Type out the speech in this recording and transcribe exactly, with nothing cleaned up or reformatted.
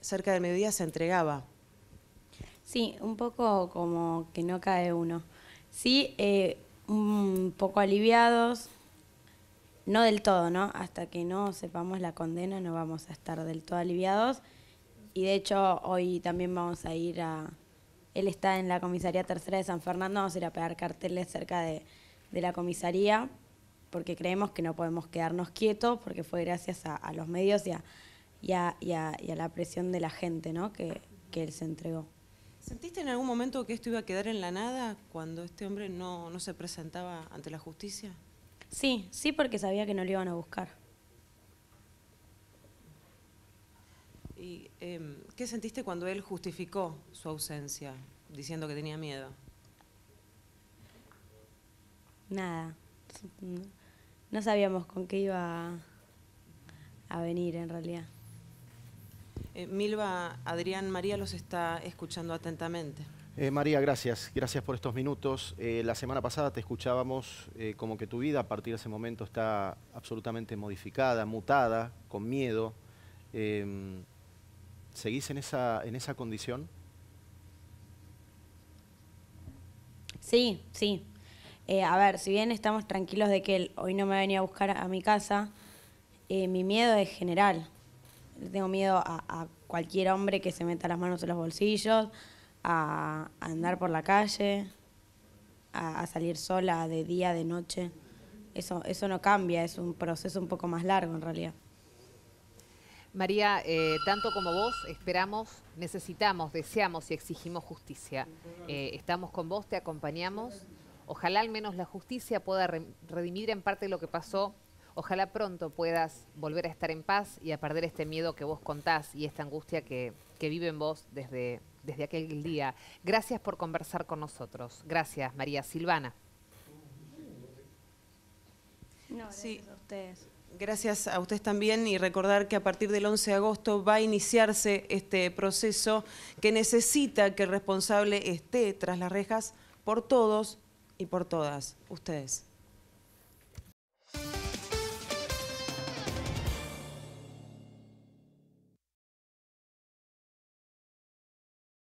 cerca del mediodía se entregaba. Sí, un poco como que no cae uno. Sí, eh, un poco aliviados, no del todo, ¿no? Hasta que no sepamos la condena no vamos a estar del todo aliviados. Y de hecho hoy también vamos a ir a... Él está en la comisaría tercera de San Fernando, vamos a ir a pegar carteles cerca de, de la comisaría, porque creemos que no podemos quedarnos quietos, porque fue gracias a, a los medios y a, y, a, y, a, y a la presión de la gente, ¿no? que, que él se entregó. ¿Sentiste en algún momento que esto iba a quedar en la nada cuando este hombre no, no se presentaba ante la justicia? Sí, sí, porque sabía que no lo iban a buscar. ¿Y eh, qué sentiste cuando él justificó su ausencia, diciendo que tenía miedo? Nada. No sabíamos con qué iba a, a venir en realidad. Eh, Milva, Adrián, María los está escuchando atentamente. Eh, María, gracias. Gracias por estos minutos. Eh, la semana pasada te escuchábamos eh, como que tu vida a partir de ese momento está absolutamente modificada, mutada, con miedo. Eh, ¿Seguís en esa, en esa condición? Sí, sí. Eh, a ver, si bien estamos tranquilos de que él hoy no me va a venir a buscar a mi casa, eh, mi miedo es general. Tengo miedo a, a cualquier hombre que se meta las manos en los bolsillos, a, a andar por la calle, a, a salir sola de día, de noche. Eso, eso no cambia, es un proceso un poco más largo en realidad. María, eh, tanto como vos esperamos, necesitamos, deseamos y exigimos justicia. Eh, estamos con vos, te acompañamos. Ojalá al menos la justicia pueda re redimir en parte lo que pasó. Ojalá pronto puedas volver a estar en paz y a perder este miedo que vos contás y esta angustia que, que vive en vos desde, desde aquel día. Gracias por conversar con nosotros. Gracias, María. Silvana. No, gracias Sí. a ustedes. Gracias a ustedes también y recordar que a partir del once de agosto va a iniciarse este proceso que necesita que el responsable esté tras las rejas por todos y por todas ustedes.